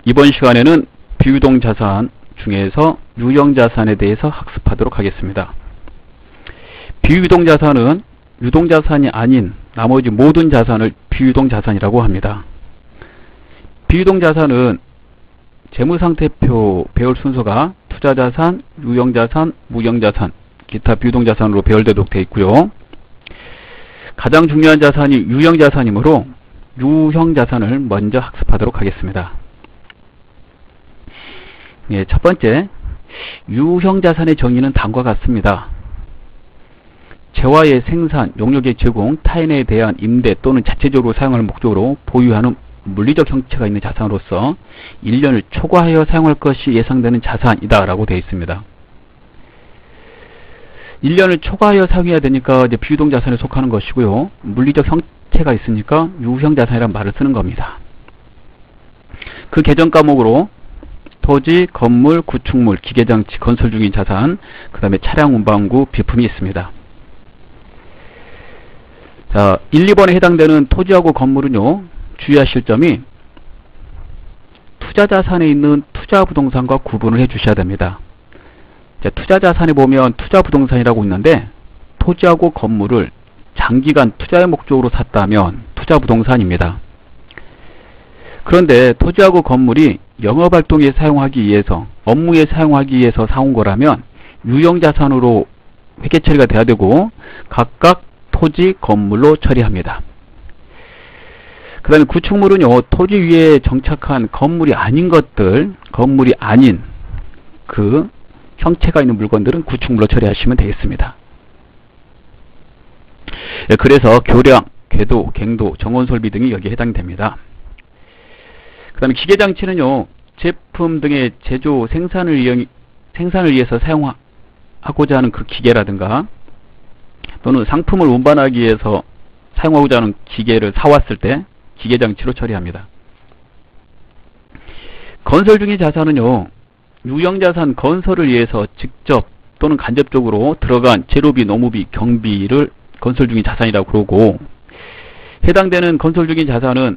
이번 시간에는 비유동자산 중에서 유형자산에 대해서 학습하도록 하겠습니다. 비유동자산은 유동자산이 아닌 나머지 모든 자산을 비유동자산이라고 합니다. 비유동자산은 재무상태표 배열 순서가 투자자산, 유형자산, 무형자산, 기타 비유동자산으로 배열되도록 되어 있고요. 가장 중요한 자산이 유형자산이므로 유형자산을 먼저 학습하도록 하겠습니다. 예, 첫 번째, 유형자산의 정의는 다음과 같습니다. 재화의 생산, 용역의 제공, 타인에 대한 임대 또는 자체적으로 사용할 목적으로 보유하는 물리적 형체가 있는 자산으로서 1년을 초과하여 사용할 것이 예상되는 자산이다 라고 되어 있습니다. 1년을 초과하여 사용해야 되니까 이제 비유동자산에 속하는 것이고요. 물리적 형체가 있으니까 유형자산이라는 말을 쓰는 겁니다. 그 개정 과목으로 토지, 건물, 구축물, 기계장치, 건설 중인 자산, 그 다음에 차량 운반구, 비품이 있습니다. 자, 1, 2번에 해당되는 토지하고 건물은요, 주의하실 점이 투자자산에 있는 투자부동산과 구분을 해 주셔야 됩니다. 자, 투자자산에 보면 투자부동산이라고 있는데 토지하고 건물을 장기간 투자의 목적으로 샀다면 투자부동산입니다. 그런데 토지하고 건물이 영업활동에 사용하기 위해서, 업무에 사용하기 위해서 사온 거라면 유형자산으로 회계 처리가 돼야 되고 각각 토지, 건물로 처리합니다. 그 다음에 구축물은요, 토지 위에 정착한 건물이 아닌 것들, 건물이 아닌 그 형체가 있는 물건들은 구축물로 처리하시면 되겠습니다. 그래서 교량, 궤도, 갱도, 정원설비 등이 여기에 해당이 됩니다. 그 다음에 기계장치는요, 제품 등의 제조, 생산을 위해서 사용하고자 하는 그 기계라든가 또는 상품을 운반하기 위해서 사용하고자 하는 기계를 사왔을 때 기계장치로 처리합니다. 건설 중인 자산은요, 유형자산 건설을 위해서 직접 또는 간접적으로 들어간 재료비, 노무비, 경비를 건설 중인 자산이라고 그러고, 해당되는 건설 중인 자산은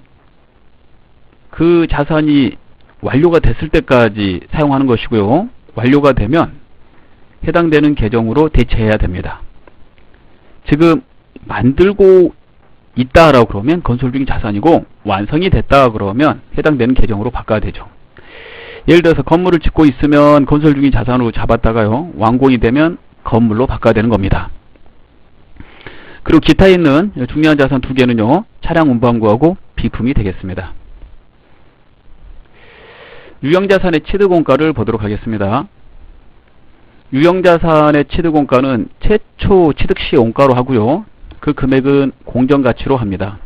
그 자산이 완료가 됐을 때까지 사용하는 것이고요. 완료가 되면 해당되는 계정으로 대체해야 됩니다. 지금 만들고 있다라고 그러면 건설 중인 자산이고, 완성이 됐다 그러면 해당되는 계정으로 바꿔야 되죠. 예를 들어서 건물을 짓고 있으면 건설 중인 자산으로 잡았다가요, 완공이 되면 건물로 바꿔야 되는 겁니다. 그리고 기타 있는 중요한 자산 두 개는요, 차량 운반구하고 비품이 되겠습니다. 유형자산의 취득원가를 보도록 하겠습니다. 유형자산의 취득원가는 최초 취득시 원가로 하고요, 그 금액은 공정가치로 합니다.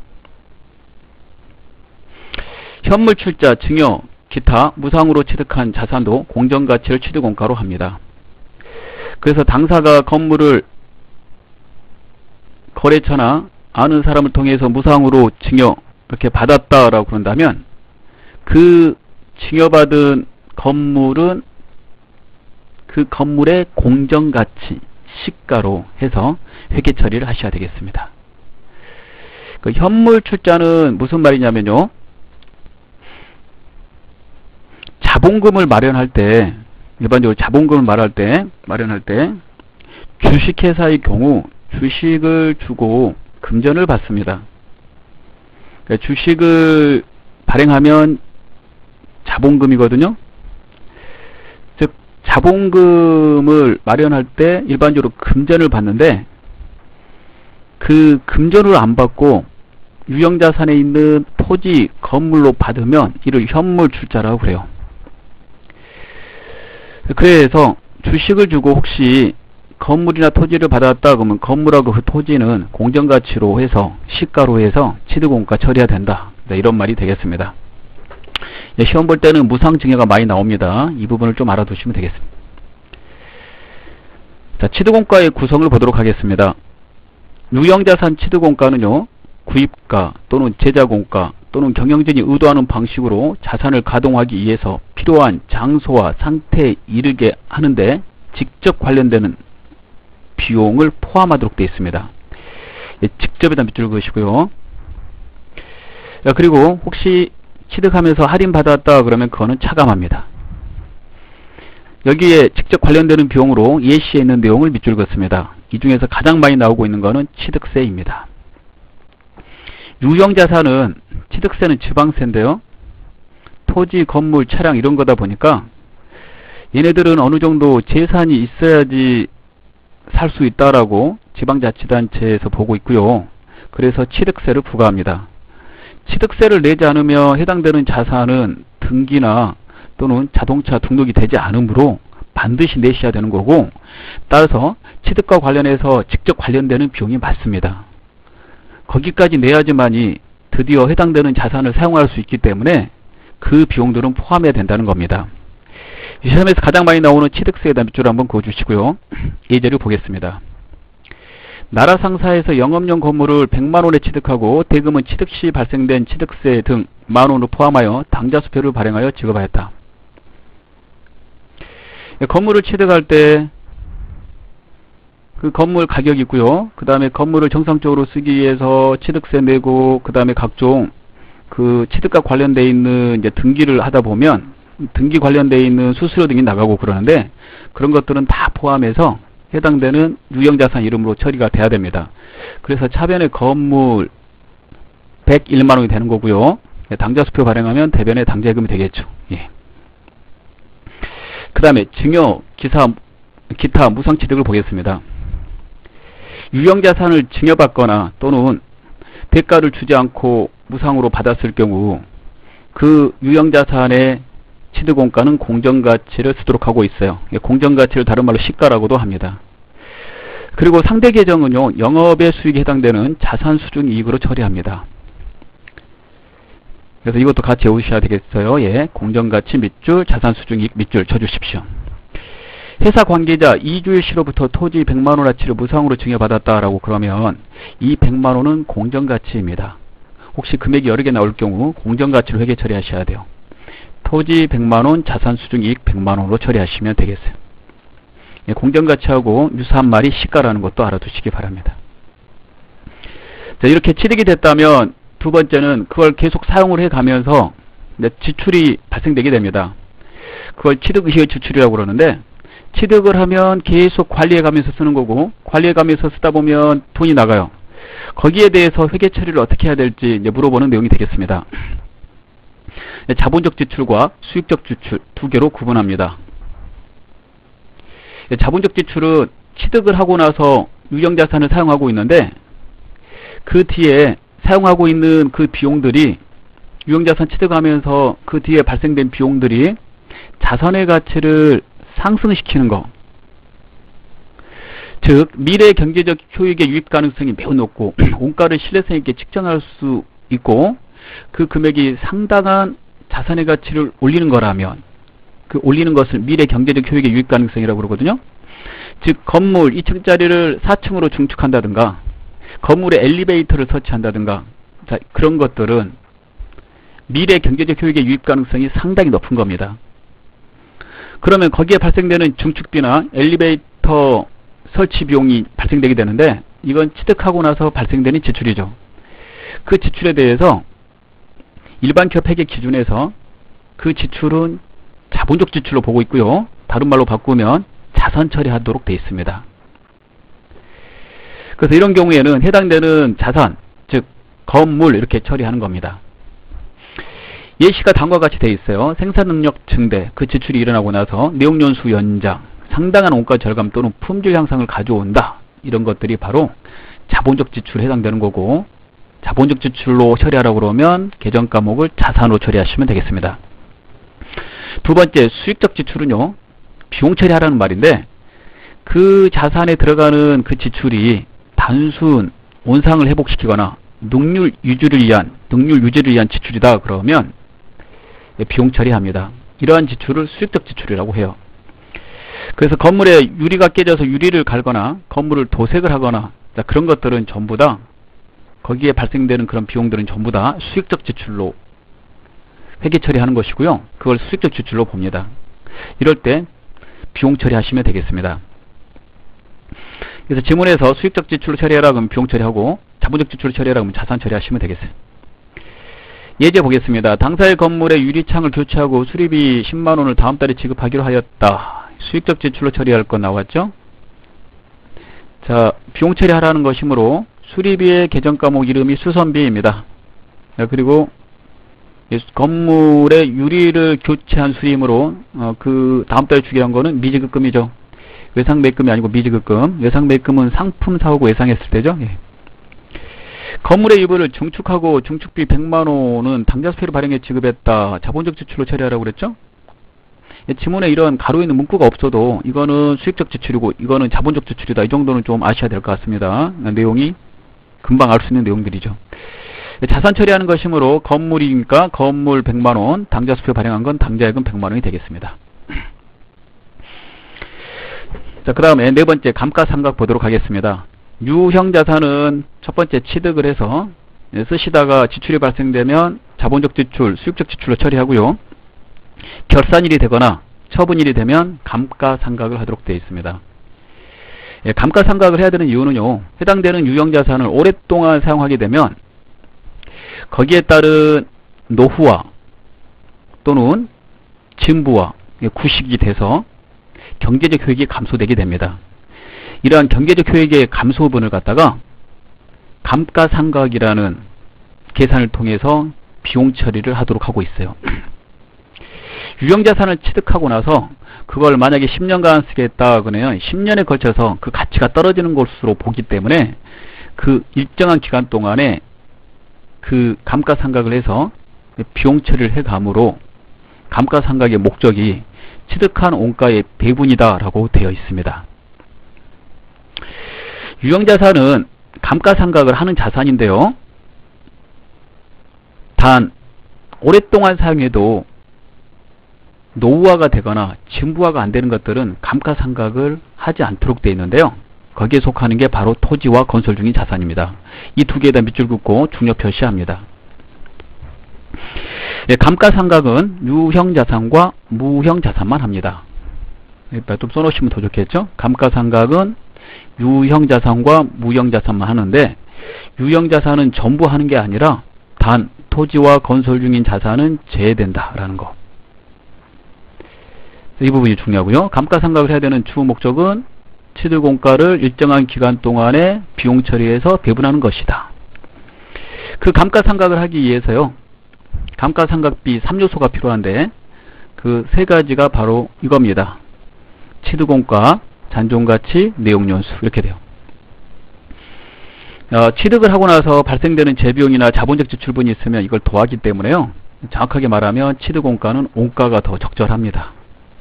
현물 출자, 증여, 기타 무상으로 취득한 자산도 공정가치를 취득원가로 합니다. 그래서 당사가 건물을 거래처나 아는 사람을 통해서 무상으로 증여 이렇게 받았다라고 그런다면 그 증여받은 건물은 그 건물의 공정가치, 시가로 해서 회계 처리를 하셔야 되겠습니다. 그 현물 출자는 무슨 말이냐면요, 자본금을 마련할 때, 일반적으로 자본금을 마련할 때 주식회사의 경우 주식을 주고 금전을 받습니다. 그러니까 주식을 발행하면 자본금이거든요. 즉 자본금을 마련할 때 일반적으로 금전을 받는데, 그 금전을 안 받고 유형자산에 있는 토지, 건물로 받으면 이를 현물 출자라고 그래요. 그래서 주식을 주고 혹시 건물이나 토지를 받았다 그러면 건물하고 그 토지는 공정가치로 해서, 시가로 해서 취득원가 처리해야 된다, 이런 말이 되겠습니다. 시험 볼 때는 무상증여가 많이 나옵니다. 이 부분을 좀 알아두시면 되겠습니다. 자, 취득원가의 구성을 보도록 하겠습니다. 유형자산 취득원가는요, 구입가 또는 제작원가 또는 경영진이 의도하는 방식으로 자산을 가동하기 위해서 필요한 장소와 상태에 이르게 하는데 직접 관련되는 비용을 포함하도록 되어 있습니다. 직접에다 밑줄 그으시고요. 그리고 혹시 취득하면서 할인받았다 그러면 그거는 차감합니다. 여기에 직접 관련되는 비용으로 예시에 있는 내용을 밑줄 긋습니다. 이 중에서 가장 많이 나오고 있는 것은 취득세입니다. 유형자산은 취득세는 지방세인데요. 토지, 건물, 차량 이런 거다 보니까 얘네들은 어느 정도 재산이 있어야지 살 수 있다라고 지방자치단체에서 보고 있고요. 그래서 취득세를 부과합니다. 취득세를 내지 않으면 해당되는 자산은 등기나 또는 자동차 등록이 되지 않으므로 반드시 내셔야 되는 거고, 따라서 취득과 관련해서 직접 관련되는 비용이 많습니다. 거기까지 내야지만이 드디어 해당되는 자산을 사용할 수 있기 때문에 그 비용들은 포함해야 된다는 겁니다. 이 시험에서 가장 많이 나오는 취득세에 대한 밑줄을 한번 그어주시고요. 예제를 보겠습니다. 나라 상사에서 영업용 건물을 100만원에 취득하고 대금은 취득 시 발생된 취득세 등 만원으로 포함하여 당좌수표를 발행하여 지급하였다. 건물을 취득할 때 그 건물 가격이 있고요. 그 다음에 건물을 정상적으로 쓰기 위해서 취득세 내고, 그 다음에 각종 그 취득과 관련되어 있는 이제 등기를 하다 보면 등기 관련되어 있는 수수료 등이 나가고 그러는데, 그런 것들은 다 포함해서 해당되는 유형자산 이름으로 처리가 돼야 됩니다. 그래서 차변에 건물 101만원이 되는 거고요. 당좌수표 발행하면 대변에 당좌예금이 되겠죠. 예. 그 다음에 증여, 기타 무상취득을 보겠습니다. 유형자산을 증여받거나 또는 대가를 주지 않고 무상으로 받았을 경우 그 유형자산의 취득원가는 공정가치를 쓰도록 하고 있어요. 공정가치를 다른 말로 시가라고도 합니다. 그리고 상대 계정은요, 영업의 수익에 해당되는 자산 수중 이익으로 처리합니다. 그래서 이것도 같이 외우셔야 되겠어요. 예, 공정가치 밑줄, 자산 수중 이익 밑줄 쳐주십시오. 회사 관계자 이주일 씨로부터 토지 100만원어치를 무상으로 증여받았다라고 그러면 이 100만원은 공정가치입니다. 혹시 금액이 여러 개 나올 경우 공정가치로 회계 처리하셔야 돼요. 토지 100만원, 자산 수중 이익 100만원으로 처리하시면 되겠어요. 예, 공정가치하고 유사한 말이 시가라는 것도 알아두시기 바랍니다. 자, 이렇게 취득이 됐다면 두 번째는 그걸 계속 사용을 해가면서 지출이 발생되게 됩니다. 그걸 취득의식의 지출이라고 그러는데, 취득을 하면 계속 관리해가면서 쓰는 거고, 관리해가면서 쓰다 보면 돈이 나가요. 거기에 대해서 회계 처리를 어떻게 해야 될지 이제 물어보는 내용이 되겠습니다. 자본적 지출과 수익적 지출 두 개로 구분합니다. 자본적 지출은 취득을 하고 나서 유형자산을 사용하고 있는데, 그 뒤에 사용하고 있는 그 비용들이, 유형자산 취득하면서 그 뒤에 발생된 비용들이 자산의 가치를 상승시키는 거, 즉 미래 경제적 효익의 유입 가능성이 매우 높고 원가를 신뢰성 있게 측정할 수 있고 그 금액이 상당한 자산의 가치를 올리는 거라면, 그 올리는 것을 미래 경제적 효익의 유입 가능성이라고 그러거든요. 즉 건물 2층짜리를 4층으로 중축한다든가 건물에 엘리베이터를 설치한다든가, 자, 그런 것들은 미래 경제적 효익의 유입 가능성이 상당히 높은 겁니다. 그러면 거기에 발생되는 중축비나 엘리베이터 설치 비용이 발생되게 되는데, 이건 취득하고 나서 발생되는 지출이죠. 그 지출에 대해서 일반 기업 회계 기준에서 그 지출은 자본적 지출로 보고 있고요. 다른 말로 바꾸면 자산 처리하도록 되어 있습니다. 그래서 이런 경우에는 해당되는 자산, 즉 건물 이렇게 처리하는 겁니다. 예시가 다음과 같이 되어 있어요. 생산능력 증대, 그 지출이 일어나고 나서 내용연수 연장, 상당한 원가 절감 또는 품질 향상을 가져온다. 이런 것들이 바로 자본적 지출에 해당되는 거고, 자본적 지출로 처리하라고 그러면 계정 과목을 자산으로 처리하시면 되겠습니다. 두 번째, 수익적 지출은요, 비용 처리하라는 말인데, 그 자산에 들어가는 그 지출이 단순 원상을 회복시키거나 능률 유지를 위한 지출이다 그러면 비용 처리합니다. 이러한 지출을 수익적 지출이라고 해요. 그래서 건물에 유리가 깨져서 유리를 갈거나 건물을 도색을 하거나, 자, 그런 것들은 전부 다, 거기에 발생되는 그런 비용들은 전부 다 수익적 지출로 회계 처리하는 것이고요. 그걸 수익적 지출로 봅니다. 이럴 때 비용 처리하시면 되겠습니다. 그래서 지문에서 수익적 지출로 처리하라 그러면 비용 처리하고, 자본적 지출로 처리하라 그러면 자산 처리하시면 되겠어요. 예제 보겠습니다. 당사의 건물의 유리창을 교체하고 수리비 10만원을 다음 달에 지급하기로 하였다. 수익적 지출로 처리할 건 나왔죠? 자, 비용 처리하라는 것이므로 수리비의 계정 과목 이름이 수선비입니다. 그리고 건물의 유리를 교체한 수임으로 그 다음 달에 주기로 한 거는 미지급금이죠. 외상 매입금이 아니고 미지급금. 외상 매입금은 상품 사오고 외상했을 때죠. 예. 건물의 일부를 증축하고 증축비 100만원은 당좌수표를 발행해 지급했다. 자본적 지출로 처리하라고 그랬죠? 예, 지문에 이런 가로 있는 문구가 없어도 이거는 수익적 지출이고 이거는 자본적 지출이다. 이 정도는 좀 아셔야 될 것 같습니다. 내용이 금방 알 수 있는 내용들이죠. 예, 자산 처리하는 것이므로 건물이니까 건물 100만원, 당좌수표 발행한 건 당좌예금 100만원이 되겠습니다. 자, 그 다음에 네 번째 감가상각 보도록 하겠습니다. 유형자산은 첫 번째 취득을 해서 쓰시다가 지출이 발생되면 자본적 지출, 수익적 지출로 처리하고요. 결산일이 되거나 처분일이 되면 감가상각을 하도록 되어 있습니다. 예, 감가상각을 해야 되는 이유는요. 해당되는 유형자산을 오랫동안 사용하게 되면 거기에 따른 노후화 또는 진부화, 구식이 돼서 경제적 효익이 감소되게 됩니다. 이러한 경제적 효익의 감소분을 갖다가 감가상각이라는 계산을 통해서 비용 처리를 하도록 하고 있어요. 유형자산을 취득하고 나서 그걸 만약에 10년간 쓰겠다 그러면 10년에 걸쳐서 그 가치가 떨어지는 것으로 보기 때문에 그 일정한 기간 동안에 그 감가상각을 해서 비용 처리를 해감으로 감가상각의 목적이 취득한 원가의 배분이다 라고 되어 있습니다. 유형자산은 감가상각을 하는 자산인데요. 단 오랫동안 사용해도 노후화가 되거나 진부화가 안 되는 것들은 감가상각을 하지 않도록 되어 있는데요. 거기에 속하는 게 바로 토지와 건설 중인 자산입니다. 이 두 개에다 밑줄 긋고 중요 표시합니다. 예, 감가상각은 유형자산과 무형자산만 합니다. 좀 써놓으시면 더 좋겠죠? 감가상각은 유형자산과 무형자산만 하는데 유형자산은 전부 하는 게 아니라 단 토지와 건설 중인 자산은 제외된다라는 거. 이 부분이 중요하고요. 감가상각을 해야 되는 주 목적은 취득원가를 일정한 기간 동안에 비용 처리해서 배분하는 것이다. 그 감가상각을 하기 위해서요. 감가상각비 3요소가 필요한데 그 세 가지가 바로 이겁니다. 취득원가, 잔존가치, 내용연수 이렇게 돼요. 취득을 하고 나서 발생되는 재비용이나 자본적 지출분이 있으면 이걸 더하기 때문에요. 정확하게 말하면 취득원가는 원가가 더 적절합니다.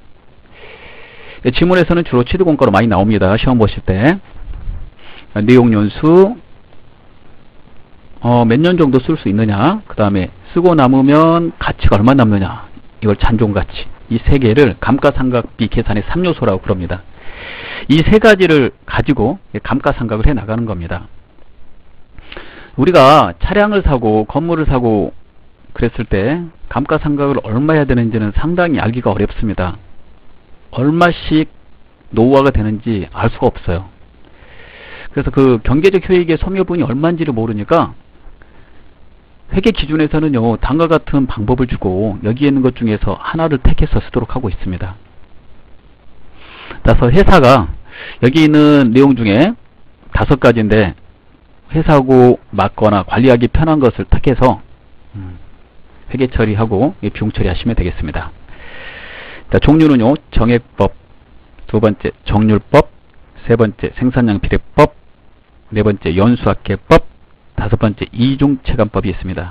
지문에서는 주로 취득원가로 많이 나옵니다. 시험 보실 때. 내용연수 몇 년 정도 쓸 수 있느냐, 그 다음에 쓰고 남으면 가치가 얼마 남느냐, 이걸 잔존가치, 이 세 개를 감가상각비 계산의 3요소라고 그럽니다. 이 세 가지를 가지고 감가상각을 해 나가는 겁니다. 우리가 차량을 사고 건물을 사고 그랬을 때 감가상각을 얼마 해야 되는지는 상당히 알기가 어렵습니다. 얼마씩 노후화가 되는지 알 수가 없어요. 그래서 그 경제적 효익의 소묘분이 얼마인지를 모르니까 회계 기준에서는요, 다음과 같은 방법을 주고 여기에 있는 것 중에서 하나를 택해서 쓰도록 하고 있습니다. 따라서 회사가 여기 있는 내용 중에 5가지인데 회사고 맞거나 관리하기 편한 것을 택해서 회계 처리하고 비용 처리하시면 되겠습니다. 자, 종류는요, 정액법, 두 번째 정률법, 세 번째 생산량 비례법, 네 번째 연수학계법, 다섯 번째 이중체감법이 있습니다.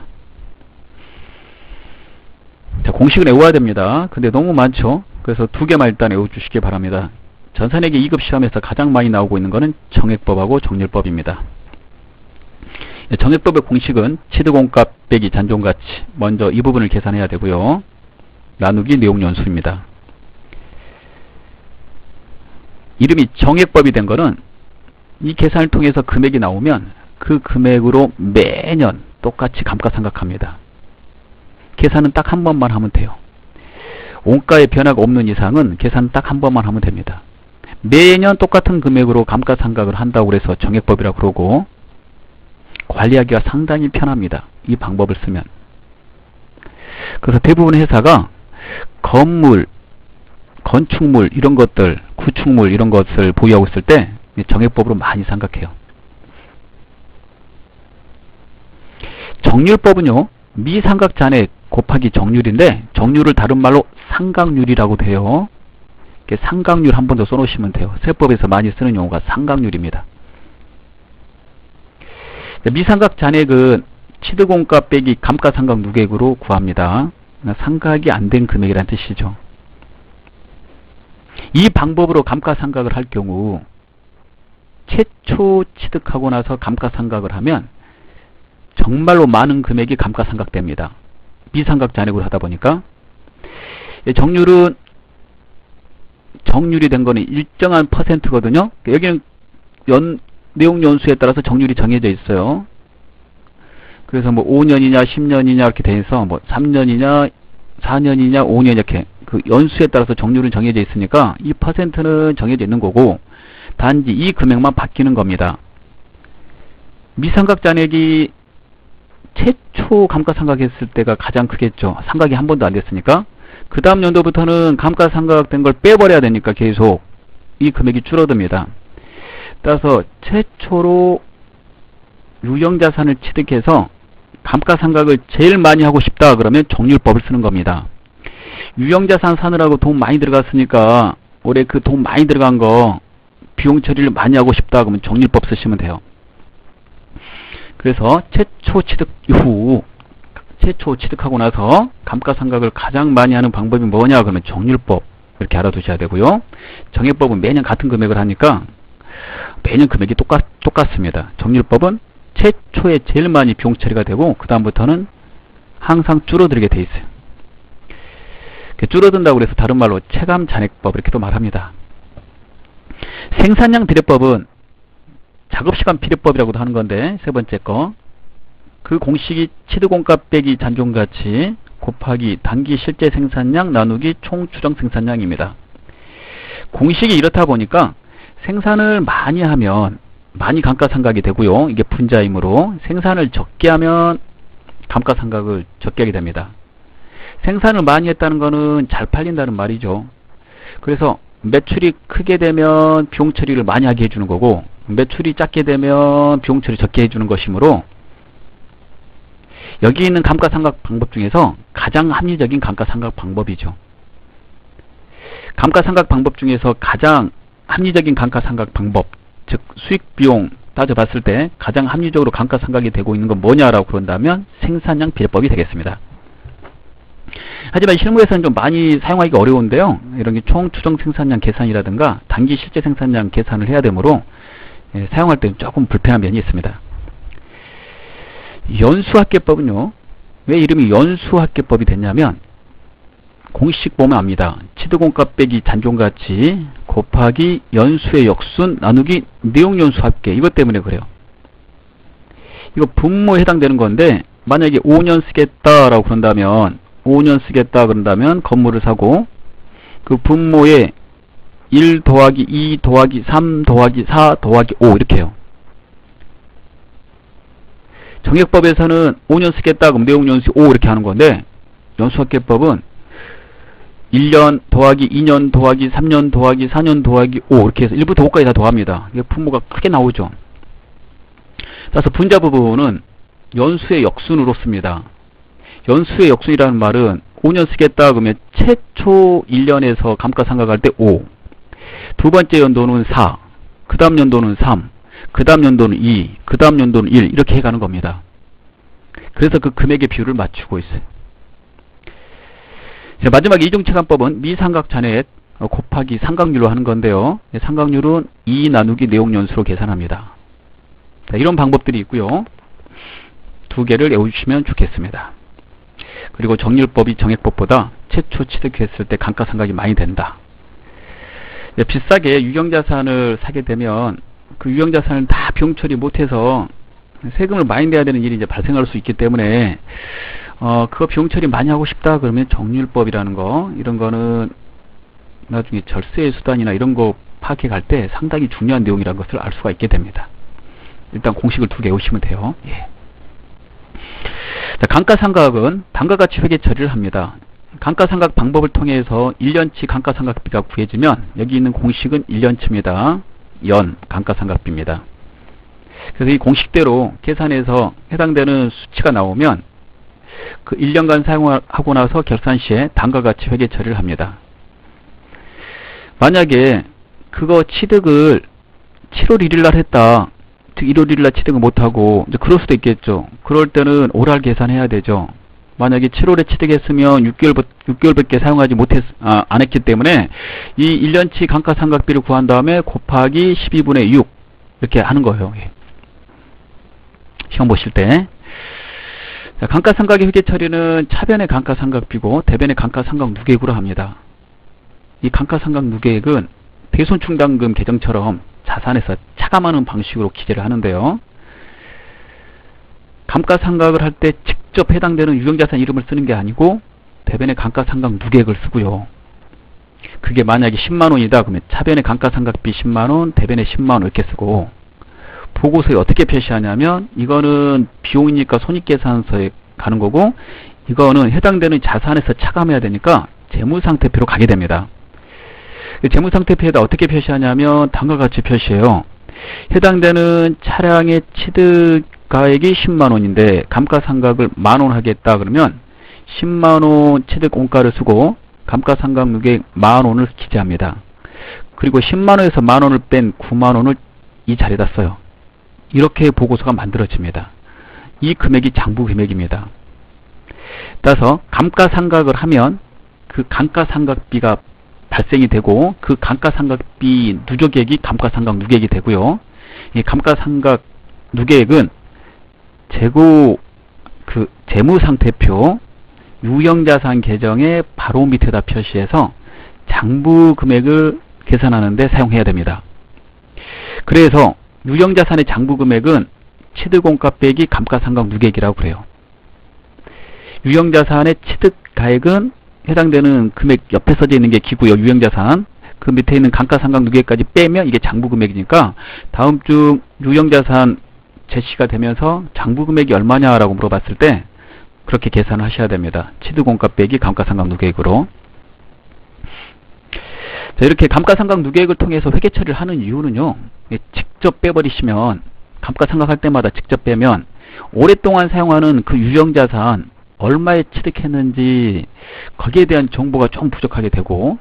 자, 공식은 외워야 됩니다. 근데 너무 많죠? 그래서 2개만 일단 외워주시기 바랍니다. 전산회계 2급 시험에서 가장 많이 나오고 있는 것은 정액법하고 정률법입니다. 정액법의 공식은 취득원가 빼기 잔존가치, 먼저 이 부분을 계산해야 되고요. 나누기 내용연수입니다. 이름이 정액법이 된 거는 이 계산을 통해서 금액이 나오면 그 금액으로 매년 똑같이 감가상각합니다. 계산은 딱 한 번만 하면 돼요. 원가의 변화가 없는 이상은 계산 딱 한 번만 하면 됩니다. 매년 똑같은 금액으로 감가상각을 한다고 해서 정액법이라고 그러고 관리하기가 상당히 편합니다. 이 방법을 쓰면. 그래서 대부분 회사가 건물, 건축물 이런 것들, 구축물 이런 것을 보유하고 있을 때 정액법으로 많이 삼각해요. 정률법은요, 미삼각잔액 곱하기 정률인데, 정률을 다른 말로 삼각률이라고 돼요. 삼각률 한 번 더 써놓으시면 돼요. 세법에서 많이 쓰는 용어가 삼각률입니다. 미삼각잔액은 취득원가 빼기 감가상각 누계액으로 구합니다. 상각이 안 된 금액이란 뜻이죠. 이 방법으로 감가상각을 할 경우 최초 취득하고 나서 감가상각을 하면 정말로 많은 금액이 감가상각됩니다. 미삼각잔액으로 하다 보니까. 정률은 정률이 된 거는 일정한 퍼센트거든요. 여기는 내용 연수에 따라서 정률이 정해져 있어요. 그래서 뭐 5년이냐 10년이냐 이렇게 돼서 뭐 3년이냐 4년이냐 5년 이렇게 그 연수에 따라서 정률은 정해져 있으니까 이 퍼센트는 정해져 있는 거고, 단지 이 금액만 바뀌는 겁니다. 미삼각잔액이 최초 감가상각했을 때가 가장 크겠죠. 상각이 한 번도 안 됐으니까. 그 다음 연도부터는 감가상각된 걸 빼버려야 되니까 계속 이 금액이 줄어듭니다. 따라서 최초로 유형자산을 취득해서 감가상각을 제일 많이 하고 싶다 그러면 정률법을 쓰는 겁니다. 유형자산 사느라고 돈 많이 들어갔으니까 올해 그 돈 많이 들어간 거 비용 처리를 많이 하고 싶다 그러면 정률법 쓰시면 돼요. 그래서 최초 취득 이후 최초 취득하고 나서 감가상각을 가장 많이 하는 방법이 뭐냐 그러면 정률법 이렇게 알아두셔야 되고요. 정액법은 매년 같은 금액을 하니까 매년 금액이 똑같습니다. 정률법은 최초에 제일 많이 비용 처리가 되고 그 다음부터는 항상 줄어들게 돼 있어요. 줄어든다고 해서 다른 말로 체감잔액법 이렇게도 말합니다. 생산량 비례법은 작업시간 비례법이라고도 하는 건데, 세 번째 거. 그 공식이 취득원가 빼기 잔존가치 곱하기 단기 실제 생산량 나누기 총 추정 생산량입니다. 공식이 이렇다 보니까 생산을 많이 하면 많이 감가상각이 되고요. 이게 분자이므로 생산을 적게 하면 감가상각을 적게 하게 됩니다. 생산을 많이 했다는 거는 잘 팔린다는 말이죠. 그래서 매출이 크게 되면 비용 처리를 많이 하게 해주는 거고, 매출이 작게 되면 비용 처리 적게 해주는 것이므로 여기 있는 감가상각 방법 중에서 가장 합리적인 감가상각 방법이죠. 감가상각 방법 중에서 가장 합리적인 감가상각 방법, 즉 수익 비용 따져봤을 때 가장 합리적으로 감가상각이 되고 있는 건 뭐냐라고 그런다면 생산량 비례법이 되겠습니다. 하지만 실무에서는 좀 많이 사용하기가 어려운데요. 이런 게 총 추정 생산량 계산이라든가 단기 실제 생산량 계산을 해야 되므로 사용할 때 조금 불편한 면이 있습니다. 연수합계법은요, 왜 이름이 연수합계법이 됐냐면 공식 보면 압니다. 취득원가 빼기 잔존가치 곱하기 연수의 역순 나누기 내용연수합계, 이것 때문에 그래요. 이거 분모에 해당되는 건데, 만약에 5년 쓰겠다라고 그런다면 5년 쓰겠다 그런다면 건물을 사고 그 분모에 1 더하기 2 더하기 3 더하기 4 더하기 5 이렇게 해요. 정액법에서는 5년 쓰겠다 그럼 내용연수 5 이렇게 하는 건데, 연수합계법은 1년 더하기 2년 더하기 3년 더하기 4년 더하기 5 이렇게 해서 1부터 5까지 다 더합니다. 이게 분모가 크게 나오죠. 따라서 분자 부분은 연수의 역순으로 씁니다. 연수의 역순이라는 말은 5년 쓰겠다 그러면 최초 1년에서 감가상각할 때 5, 두 번째 연도는 4, 그 다음 연도는 3, 그 다음 연도는 2, 그 다음 연도는 1 이렇게 해가는 겁니다. 그래서 그 금액의 비율을 맞추고 있어요. 자, 마지막 이중체감법은 미삼각잔액 곱하기 삼각률로 하는 건데요. 삼각률은 2 나누기 내용연수로 계산합니다. 자, 이런 방법들이 있고요. 두 개를 외우시면 좋겠습니다. 그리고 정률법이 정액법보다 최초 취득했을 때 감가상각이 많이 된다. 비싸게 유형자산을 사게 되면 그 유형자산을 다 비용 처리 못해서 세금을 많이 내야 되는 일이 이제 발생할 수 있기 때문에 그거 비용 처리 많이 하고 싶다 그러면 정률법이라는 거, 이런 거는 나중에 절세의 수단이나 이런 거 파악해 갈 때 상당히 중요한 내용이라는 것을 알 수가 있게 됩니다. 일단 공식을 두 개 외우시면 돼요. 예. 자, 감가상각은 다음과 같이 회계 처리를 합니다. 감가상각 방법을 통해서 1년치 감가상각비가 구해지면 여기 있는 공식은 1년치입니다. 연 감가상각비입니다. 그래서 이 공식대로 계산해서 해당되는 수치가 나오면 그 1년간 사용하고 나서 결산 시에 다음과 같이 회계 처리를 합니다. 만약에 그거 취득을 7월 1일 날 했다. 즉 1월 1일 날 취득을 못하고 이제 그럴 수도 있겠죠. 그럴 때는 오랄 계산해야 되죠. 만약에 7월에 취득했으면 6개월밖에 사용하지 안 했기 때문에 이 1년치 감가상각비를 구한 다음에 곱하기 12분의 6 이렇게 하는 거예요. 시험 보실 때. 자, 감가상각의 회계 처리는 차변의 감가상각비고 대변의 감가상각 누계액으로 합니다. 이 감가상각 누계액은 대손충당금 계정처럼 자산에서 차감하는 방식으로 기재를 하는데요. 감가상각을 할 때 직접 해당되는 유형자산 이름을 쓰는 게 아니고 대변의 감가상각 누계액을 쓰고요. 그게 만약에 10만원이다 그러면 차변의 감가상각비 10만원, 대변의 10만원 이렇게 쓰고 보고서에 어떻게 표시하냐면 이거는 비용이니까 손익계산서에 가는 거고 이거는 해당되는 자산에서 차감해야 되니까 재무상태표로 가게 됩니다. 재무상태표에다 어떻게 표시하냐면 다음과 같이 표시해요. 해당되는 차량의 취득가액이 10만원인데 감가상각을 만원 하겠다 그러면 10만원 취득원가를 쓰고 감가상각 누계액 만원을 기재합니다. 그리고 10만원에서 만원을 뺀 9만원을 이 자리에다 써요. 이렇게 보고서가 만들어집니다. 이 금액이 장부 금액입니다. 따라서 감가상각을 하면 그 감가상각비가 발생이 되고 그 감가상각비 누적액이 감가상각 누계액이 되고요. 이 감가상각 누계액은 재고 그 재무상태표 유형자산 계정의 바로 밑에다 표시해서 장부 금액을 계산하는데 사용해야 됩니다. 그래서 유형자산의 장부 금액은 취득원가 빼기 감가상각 누계액이라고 그래요. 유형자산의 취득가액은 해당되는 금액 옆에 써져 있는 게 기고요. 유형자산. 그 밑에 있는 감가상각 누계액까지 빼면 이게 장부금액이니까 다음 주 유형자산 제시가 되면서 장부금액이 얼마냐라고 물어봤을 때 그렇게 계산을 하셔야 됩니다. 취득원가 빼기 감가상각 누계액으로. 자, 이렇게 감가상각 누계액을 통해서 회계 처리를 하는 이유는요. 직접 빼버리시면 감가상각할 때마다 직접 빼면 오랫동안 사용하는 그 유형자산 얼마에 취득했는지 거기에 대한 정보가 좀 부족하게 되고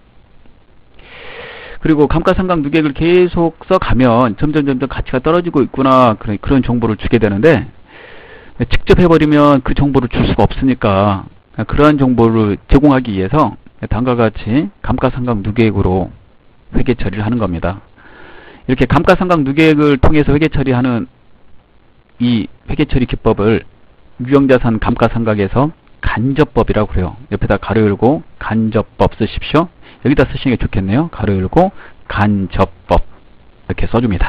그리고 감가상각 누계액을 계속 써가면 점점 가치가 떨어지고 있구나 그런 정보를 주게 되는데 직접 해버리면 그 정보를 줄 수가 없으니까 그러한 정보를 제공하기 위해서 다음과 같이 감가상각 누계액으로 회계 처리를 하는 겁니다. 이렇게 감가상각 누계액을 통해서 회계 처리하는 이 회계 처리 기법을 유형자산 감가상각에서 간접법이라고 그래요. 옆에다 가로 열고 간접법 쓰십시오. 여기다 쓰시는 게 좋겠네요. 가로 열고 간접법 이렇게 써줍니다.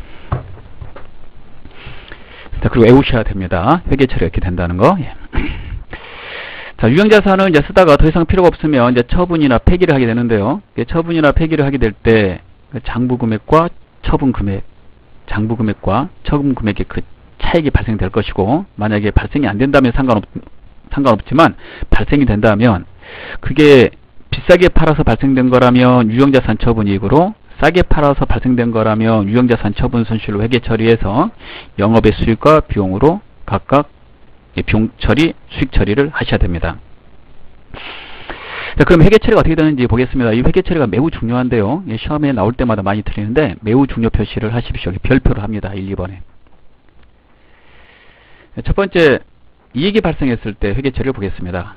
자, 그리고 외우셔야 됩니다. 회계 처리 이렇게 된다는 거. 예. 자, 유형자산은 이제 쓰다가 더 이상 필요가 없으면 이제 처분이나 폐기를 하게 되는데요. 처분이나 폐기를 하게 될 때 장부금액과 처분금액, 장부금액과 처분금액의 그 차익이 발생될 것이고 만약에 발생이 안 된다면 상관없지만 발생이 된다면 그게 비싸게 팔아서 발생된 거라면 유형자산 처분이익으로 싸게 팔아서 발생된 거라면 유형자산 처분 손실로 회계 처리해서 영업의 수익과 비용으로 각각 비용 처리, 수익 처리를 하셔야 됩니다. 자, 그럼 회계 처리가 어떻게 되는지 보겠습니다. 이 회계 처리가 매우 중요한데요. 시험에 나올 때마다 많이 틀리는데 매우 중요 표시를 하십시오. 별표를 합니다. 1, 2번에. 첫 번째, 이익이 발생했을 때 회계 처리를 보겠습니다.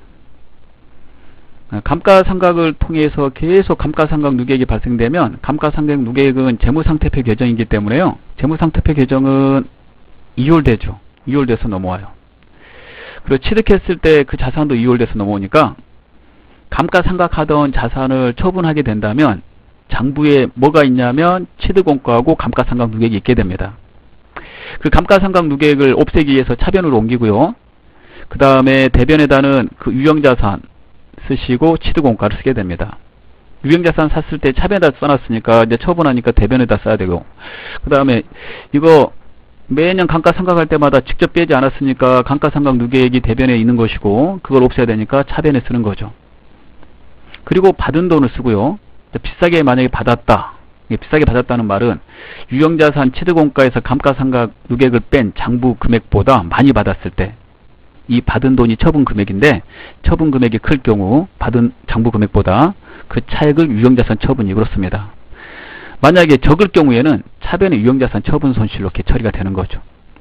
감가상각을 통해서 계속 감가상각 누계액이 발생되면 감가상각 누계액은 재무상태표 계정이기 때문에요. 재무상태표 계정은 이율되죠. 이율돼서 넘어와요. 그리고 취득했을 때 그 자산도 이율돼서 넘어오니까 감가상각하던 자산을 처분하게 된다면 장부에 뭐가 있냐면 취득원가하고 감가상각 누계액이 있게 됩니다. 그 감가상각 누계액을 없애기 위해서 차변으로 옮기고요. 그 다음에 대변에다는 그 유형자산 쓰시고 취득원가를 쓰게 됩니다. 유형자산 샀을 때 차변에다 써놨으니까 이제 처분하니까 대변에다 써야 되고 그 다음에 이거 매년 감가상각할 때마다 직접 빼지 않았으니까 감가상각 누계액이 대변에 있는 것이고 그걸 없애야 되니까 차변에 쓰는 거죠. 그리고 받은 돈을 쓰고요. 비싸게 만약에 받았다. 비싸게 받았다는 말은 유형자산 취득원가에서 감가상각 누계액을 뺀 장부 금액보다 많이 받았을 때 이 받은 돈이 처분 금액인데 처분 금액이 클 경우 받은 장부 금액보다 그 차액을 유형자산 처분이 그렇습니다. 만약에 적을 경우에는 차변의 유형자산 처분 손실로 이렇게 처리가 되는 거죠.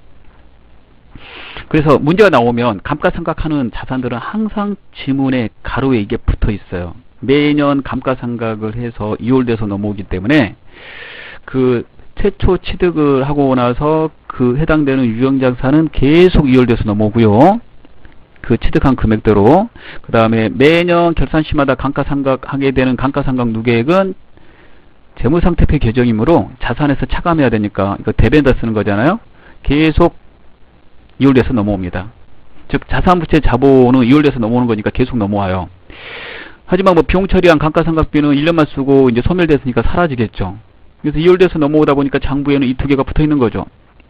그래서 문제가 나오면 감가상각하는 자산들은 항상 지문의 가로에 이게 붙어 있어요. 매년 감가상각을 해서 이월돼서 넘어오기 때문에 그 최초 취득을 하고 나서 그 해당되는 유형자산은 계속 이월돼서 넘어오고요. 그 취득한 금액대로 그 다음에 매년 결산시마다 감가상각하게 되는 감가상각 누계액은 재무상태표 계정이므로 자산에서 차감해야 되니까 이거 대변에다 쓰는 거잖아요. 계속 이월돼서 넘어옵니다. 즉 자산부채 자본은 이월돼서 넘어오는 거니까 계속 넘어와요. 하지만 뭐 비용 처리한 감가상각비는 1년만 쓰고 이제 소멸됐으니까 사라지겠죠. 그래서 이월돼서 넘어오다 보니까 장부에는 이 두 개가 붙어 있는 거죠.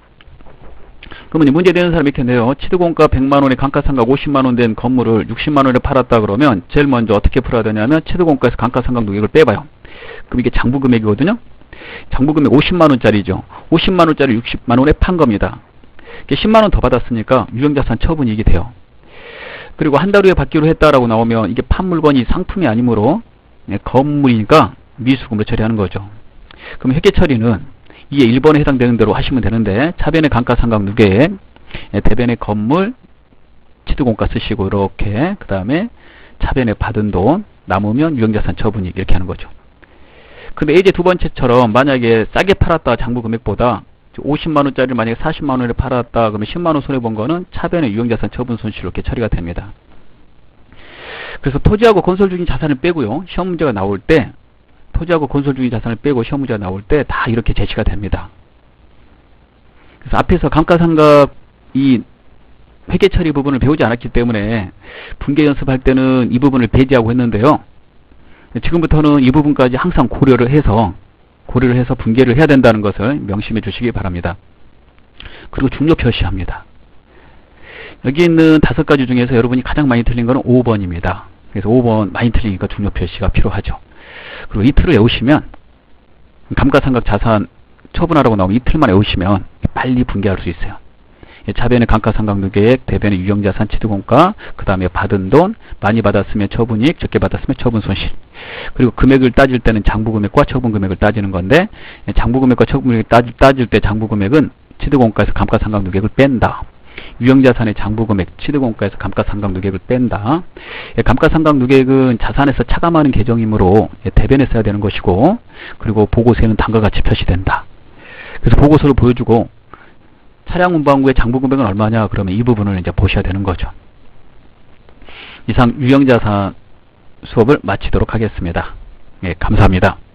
그러면 문제되는 사람이 있겠네요. 취득원가 100만원에 감가상각 50만원 된 건물을 60만원에 팔았다 그러면 제일 먼저 어떻게 풀어야 되냐면 취득원가에서 감가상각 누계액을 빼봐요. 그럼 이게 장부금액이거든요. 장부금액 50만원짜리죠. 50만원짜리 60만원에 판 겁니다. 10만원 더 받았으니까 유형자산 처분이익이 돼요. 그리고 한 달 후에 받기로 했다라고 나오면 이게 판 물건이 상품이 아니므로 건물이니까 미수금으로 처리하는 거죠. 그럼 회계처리는 이게 1번에 해당되는 대로 하시면 되는데 차변의 감가상각 누계액, 대변의 건물, 취득원가 쓰시고 이렇게 그 다음에 차변에 받은 돈 남으면 유형자산 처분이익 이렇게 하는 거죠. 근데 이제 두 번째처럼 만약에 싸게 팔았다 장부 금액보다 50만원짜리를 만약에 40만원에 팔았다 그러면 10만원 손해본 거는 차변의 유형자산 처분 손실로 이렇게 처리가 됩니다. 그래서 토지하고 건설 중인 자산을 빼고요. 시험 문제가 나올 때 토지하고 건설 중인 자산을 빼고 시험 문제가 나올 때 다 이렇게 제시가 됩니다. 그래서 앞에서 감가상각 이 회계처리 부분을 배우지 않았기 때문에 분계 연습할 때는 이 부분을 배제하고 했는데요. 지금부터는 이 부분까지 항상 고려를 해서 분계를 해야 된다는 것을 명심해 주시기 바랍니다. 그리고 중요 표시합니다. 여기 있는 5가지 중에서 여러분이 가장 많이 틀린 거는 5번입니다. 그래서 5번 많이 틀리니까 중요 표시가 필요하죠. 그리고 이틀을 외우시면 감가상각 자산 처분하라고 나오면 이틀만 외우시면 빨리 분계할 수 있어요. 차변의 감가상각 누계액, 대변의 유형자산 취득원가, 그 다음에 받은 돈, 많이 받았으면 처분이익, 적게 받았으면 처분 손실. 그리고 금액을 따질 때는 장부금액과 처분금액을 따지는 건데 장부금액과 처분금액을 따질 때 장부금액은 취득원가에서 감가상각 누계액을 뺀다. 유형자산의 장부금액, 취득원가에서 감가상각 누계액을 뺀다. 감가상각 누계액은 자산에서 차감하는 계정이므로 대변에 써야 되는 것이고 그리고 보고서에는 다음과 같이 표시된다. 그래서 보고서를 보여주고 차량 운반구의 장부금액은 얼마냐 그러면 이 부분을 이제 보셔야 되는 거죠. 이상 유형자산 수업을 마치도록 하겠습니다. 예, 감사합니다.